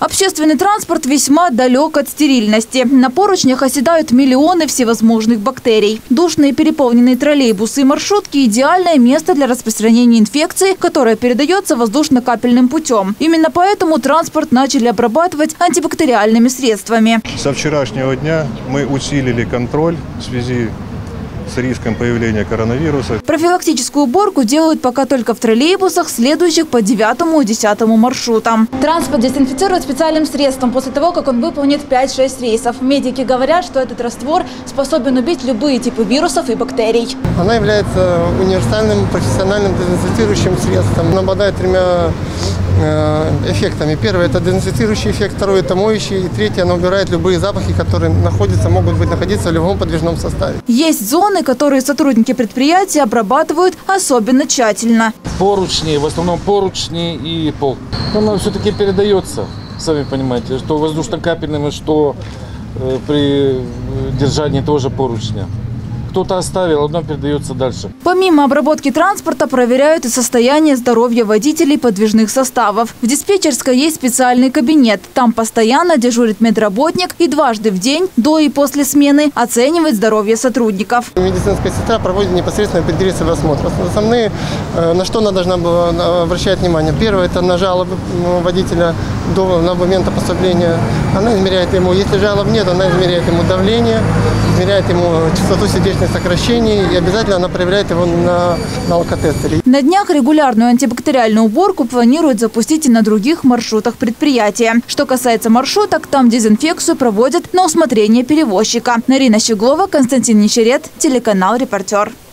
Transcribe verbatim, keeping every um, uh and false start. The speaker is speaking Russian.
Общественный транспорт весьма далек от стерильности. На поручнях оседают миллионы всевозможных бактерий. Душные переполненные троллейбусы и маршрутки – идеальное место для распространения инфекции, которая передается воздушно-капельным путем. Именно поэтому транспорт начали обрабатывать антибактериальными средствами. Со вчерашнего дня мы усилили контроль в связи с риском появления коронавируса. Профилактическую уборку делают пока только в троллейбусах, следующих по девятому и десятому маршрутам. Транспорт дезинфицируют специальным средством после того, как он выполнит пять-шесть рейсов. Медики говорят, что этот раствор способен убить любые типы вирусов и бактерий. Она является универсальным профессиональным дезинфицирующим средством. Она обладает тремя эффектами. Первый – это дезинфицирующий эффект, второй – это моющий, и третий – она убирает любые запахи, которые находятся, могут быть находиться в любом подвижном составе. Есть зоны, которые сотрудники предприятия обрабатывают особенно тщательно. Поручни, в основном поручни и пол. Она все-таки передается, сами понимаете, что воздушно-капельным, что э, при держании тоже поручня. Кто-то оставил, одно передается дальше. Помимо обработки транспорта проверяют и состояние здоровья водителей подвижных составов. В диспетчерской есть специальный кабинет. Там постоянно дежурит медработник и дважды в день, до и после смены, оценивает здоровье сотрудников. Медицинская сестра проводит непосредственно предварительный осмотр. Основные, на что она должна была обращать внимание. Первое – это на жалобы водителя до на момента поступления. Она измеряет ему, если жалоб нет, она измеряет ему давление, измеряет ему частоту сердечных сокращений и обязательно она проверяет его на, на алкотестере. На днях регулярную антибактериальную уборку планируют запустить и на других маршрутах предприятия. Что касается маршруток, там дезинфекцию проводят на усмотрение перевозчика. Нарина Щеглова, Константин Нищерет, телеканал «Репортер».